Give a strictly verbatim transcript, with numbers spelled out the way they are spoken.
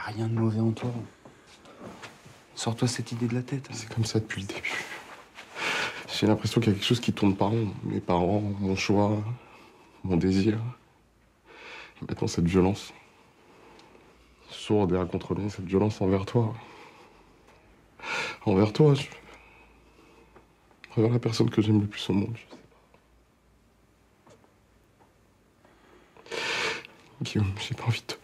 a rien de mauvais en toi. Sors-toi cette idée de la tête. Hein. C'est comme ça depuis le début. J'ai l'impression qu'il y a quelque chose qui tourne pas rond. Mes parents, mon choix, mon désir. Et maintenant, cette violence. Sourde et incontrôlée, cette violence envers toi. Envers toi, je... envers la personne que j'aime le plus au monde, je sais pas. Guillaume, j'ai pas envie de te